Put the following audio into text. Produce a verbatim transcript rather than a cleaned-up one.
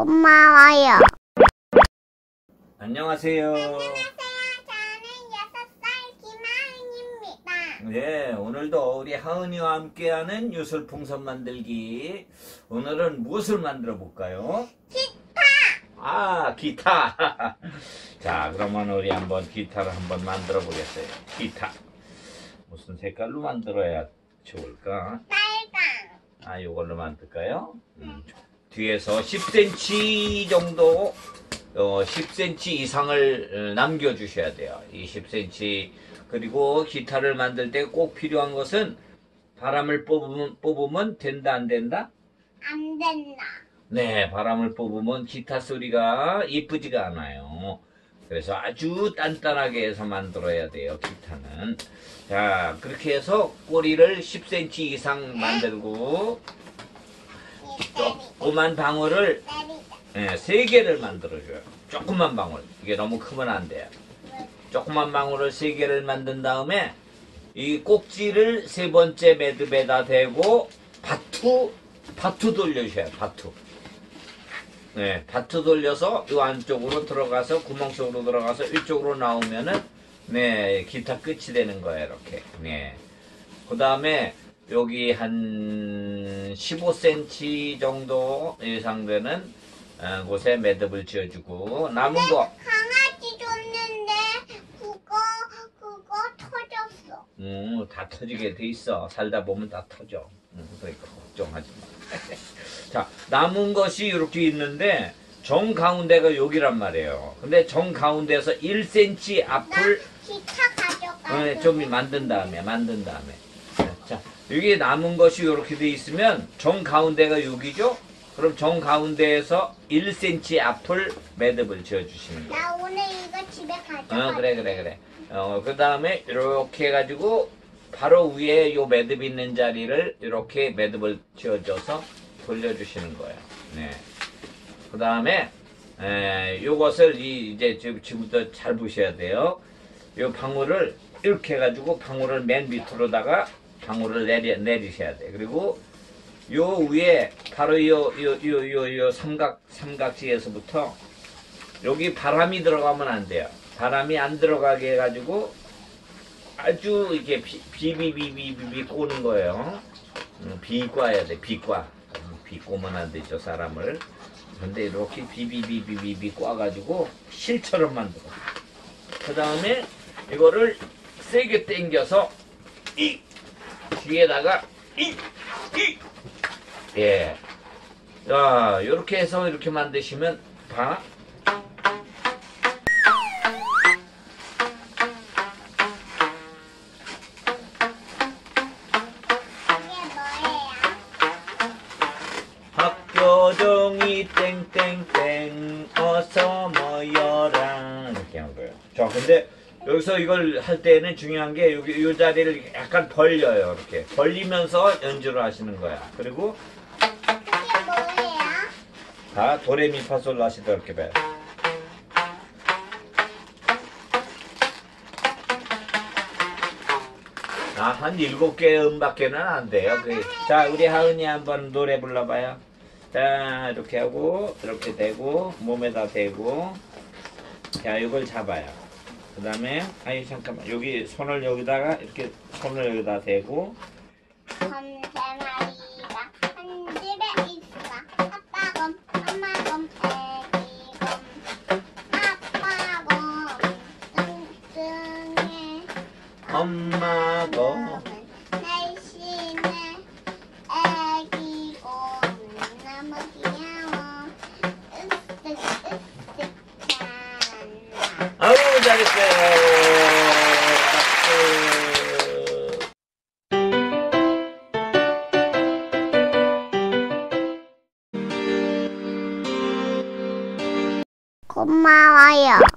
고마워요. 안녕하세요. 안녕하세요. 저는 여섯 살 김하은입니다. 네, 오늘도 우리 하은이와 함께하는 유술풍선 만들기. 오늘은 무엇을 만들어 볼까요? 기타! 아, 기타. 자, 그러면 우리 한번 기타를 한번 만들어 보겠어요. 기타. 무슨 색깔로 만들어야 좋을까? 빨강. 아, 이걸로 만들까요? 음, 뒤에서 십 센티미터 정도, 어, 십 센티미터 이상을 남겨주셔야 돼요. 이 십 센티미터. 그리고 기타를 만들 때 꼭 필요한 것은 바람을 뽑으면, 뽑으면 된다, 안 된다? 안 된다. 네, 바람을 뽑으면 기타 소리가 이쁘지가 않아요. 그래서 아주 단단하게 해서 만들어야 돼요, 기타는. 자, 그렇게 해서 꼬리를 십 센티미터 이상 만들고, 조그만 방울을 네, 세 개를 만들어줘요. 조그만 방울. 이게 너무 크면 안 돼요. 조그만 방울을 세 개를 만든 다음에 이 꼭지를 세 번째 매듭에다 대고 바투, 바투 돌려주셔요. 바투. 네, 바투 돌려서 이 안쪽으로 들어가서 구멍 속으로 들어가서 이쪽으로 나오면은 네, 기타 끝이 되는 거예요. 이렇게. 네. 그 다음에 여기 한 십오 센티미터 정도 예상되는 곳에 매듭을 지어주고 남은 거 강아지 줬는데 그거 그거 터졌어. 음, 다 터지게 돼 있어. 살다 보면 다 터져. 음, 그러니까 걱정하지 마. 자, 남은 것이 이렇게 있는데 정 가운데가 여기란 말이에요. 근데 정 가운데에서 일 센티미터 앞을 기타 가져가. 네, 좀 만든 다음에 만든 다음에 자, 여기 남은 것이 이렇게 돼 있으면 정 가운데가 여기죠? 그럼 정 가운데에서 일 센티미터 앞을 매듭을 지어 주시는 거예요. 나 오늘 이거 집에 가져가. 어, 그래 그래 그래. 어, 그 다음에 이렇게 해가지고 바로 위에 요 매듭 있는 자리를 이렇게 매듭을 지어줘서 돌려주시는 거예요. 네. 그 다음에 요것을 이, 이제 지금부터 잘 보셔야 돼요. 요 방울을 이렇게 해가지고 방울을 맨 밑으로다가 방울을 내리, 내리셔야 돼. 그리고 요 위에 바로 요, 요, 요, 요, 요 삼각, 삼각지에서부터 여기 바람이 들어가면 안 돼요. 바람이 안 들어가게 해가지고 아주 이렇게 비, 비비비비비 꼬는 거예요. 음, 비꼬아야 돼, 비꼬아. 비꼬면 안 되죠, 사람을. 근데 이렇게 비비비비비비 꼬아가지고 실처럼 만들어. 그 다음에 이거를 세게 당겨서 이 뒤에다가 이 이 예. 자, 요렇게 해서 이렇게 만드시면 봐. 학교종이 땡땡땡 어서 모여라 이렇게 한 거예요. 자, 근데 여기서 이걸 할 때는 중요한 게 여기 이 자리를 약간 벌려요. 이렇게 벌리면서 연주를 하시는 거야. 그리고 이게 뭐예요? 다 도레미파솔라시도 이렇게 배. 아, 한 일곱 개 음밖에는 안 돼요. 그, 자, 우리 하은이 한번 노래 불러봐요. 자, 이렇게 하고, 이렇게 대고, 몸에다 대고, 자, 이걸 잡아요. 그 다음에, 아니, 잠깐만. 여기, 손을 여기다가, 이렇게, 손을 여기다 대고, 검 세 마리가 한 집에 있어. 아빠 검, 엄마 검, 애기 검. 아빠 검, 뚱뚱해. 엄마고, 날씬해. 애기 검, 너무 귀여워. 으쓱, 으쓱, 잘한다. 아우, 잘했어요. 고마워요.